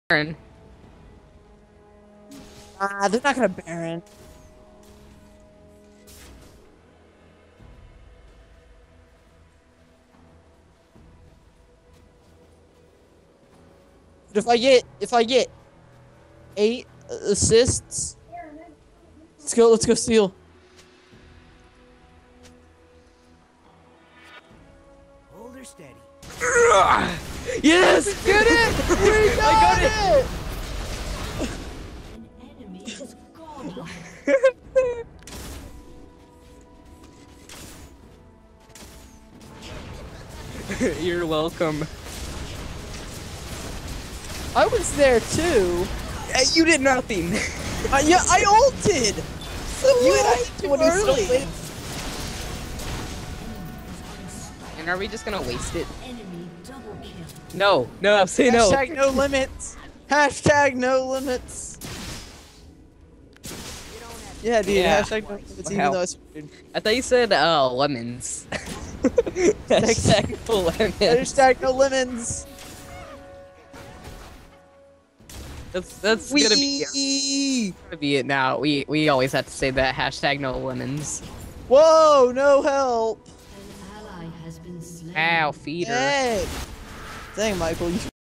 Baron. They're not gonna Baron. But if I get 8 assists, let's go steal. Hold her steady. Yes! Get it! We got it! An enemy is godlike. You're welcome. I was there too. You did nothing. Yeah, I ulted. So You ulted when he's so early. late. And are we just gonna waste it? Enemy double kill. No, say no. Hashtag no limits. Hashtag no limits. Yeah, dude. Yeah. Hashtag no limits. Wow. Even though it's dude. I thought you said lemons. Hashtag lemons. Hashtag no lemons. That's gonna be it now. We always have to say that. Hashtag no lemons. Whoa! No help. An ally has been slain. Ow, feeder. Hey. Dang, Michael. You